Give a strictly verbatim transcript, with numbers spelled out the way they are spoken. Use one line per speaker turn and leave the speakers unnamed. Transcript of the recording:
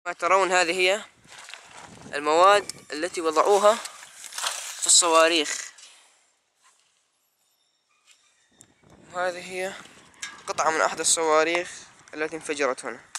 ما ترون هذه هي المواد التي وضعوها في الصواريخ، وهذه هي قطعة من أحد الصواريخ التي انفجرت هنا.